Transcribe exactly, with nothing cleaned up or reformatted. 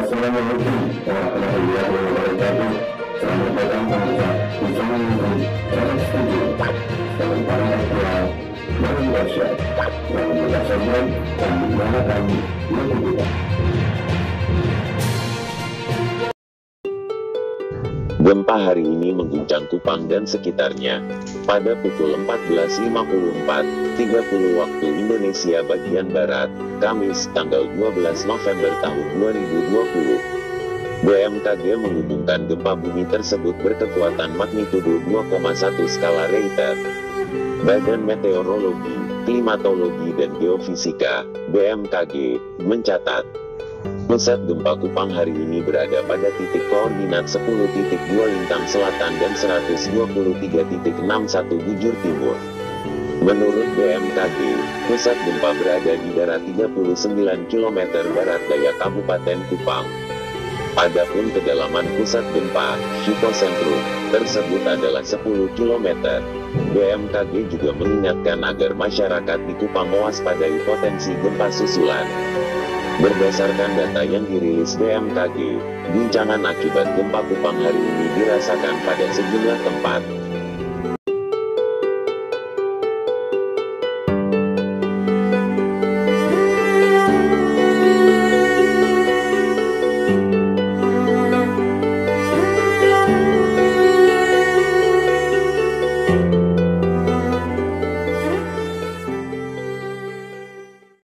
Assalamualaikum warahmatullahi wabarakatuh. Selamat datang pemirsa di channel YouTube Channel Studio. Selamat pagi aktual dan dahsyat yang mendasarkan dan menyalakan YouTube kita. Gempa hari ini mengguncang Kupang dan sekitarnya. Pada pukul empat belas lima puluh empat tiga puluh waktu Indonesia bagian Barat, Kamis tanggal dua belas November tahun dua ribu dua puluh. B M K G mengumumkan gempa bumi tersebut berkekuatan magnitudo dua koma satu skala Richter. Badan Meteorologi, Klimatologi dan Geofisika, B M K G, mencatat pusat gempa Kupang hari ini berada pada titik koordinat sepuluh titik dua lintang selatan dan seratus dua puluh tiga titik enam satu bujur timur. Menurut B M K G, pusat gempa berada di darat tiga puluh sembilan kilometer barat daya Kabupaten Kupang. Adapun kedalaman pusat gempa, hipocentrum, tersebut adalah sepuluh kilometer. B M K G juga mengingatkan agar masyarakat di Kupang mewaspadai potensi gempa susulan. Berdasarkan data yang dirilis B M K G, guncangan akibat gempa Kupang hari ini dirasakan pada sejumlah tempat.